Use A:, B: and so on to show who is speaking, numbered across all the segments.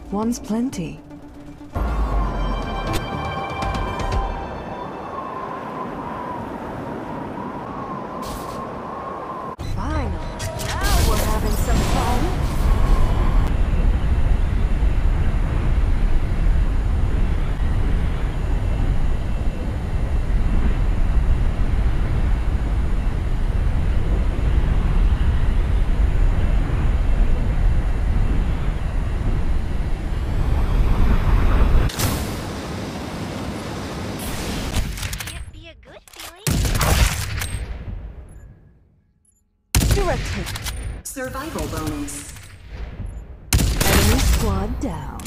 A: One's plenty. Finally, now we're having some fun. Direct hit.
B: Survival bonus.
A: Enemy squad down.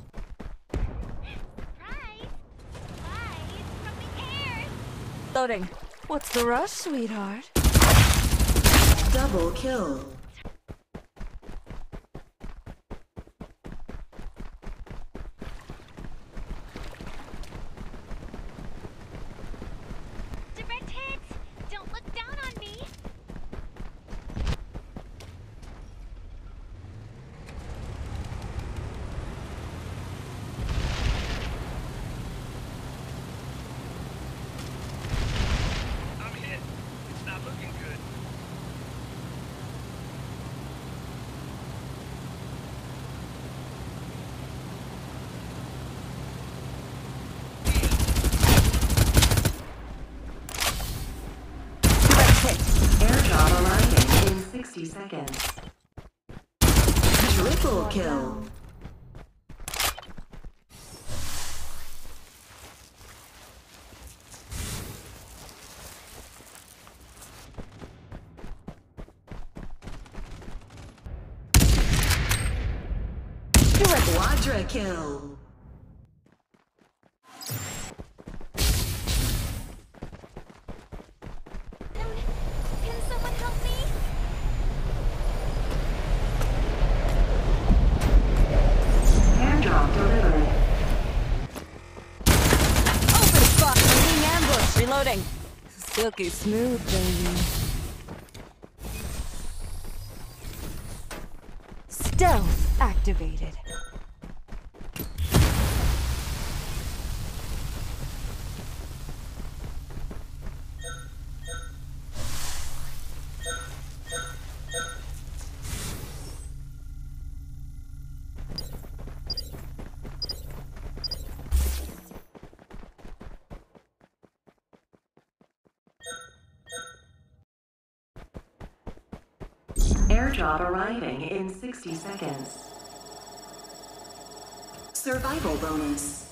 C: Surprise! Flies from the air!
A: Loading. What's the rush, sweetheart?
B: Double kill.
C: Direct hits! Don't look down on me!
D: I'm hit. It's not looking good.
A: Direct hit.
B: Airdrop arriving in 60 seconds. Triple kill. Quadra kill.
C: Can someone help me?
B: Airdrop delivered.
A: Open spot. Leading ambush. Reloading. Silky smooth, baby. Stealth activated.
B: Airdrop arriving in 60 seconds. Survival bonus.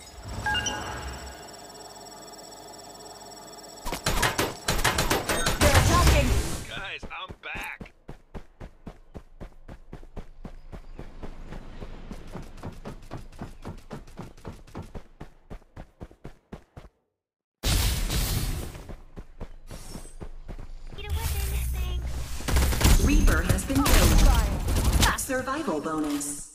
A: They're attacking.
D: Guys, I'm back.
C: Need a weapon, thanks.
B: Reaper has been killed. Survival bonus.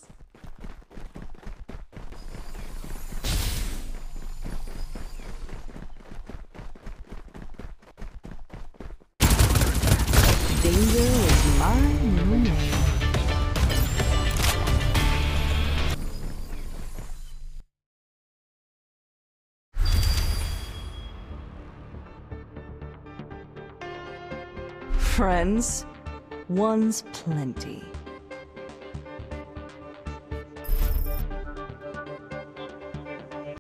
A: Danger is my new name. Friends, one's plenty.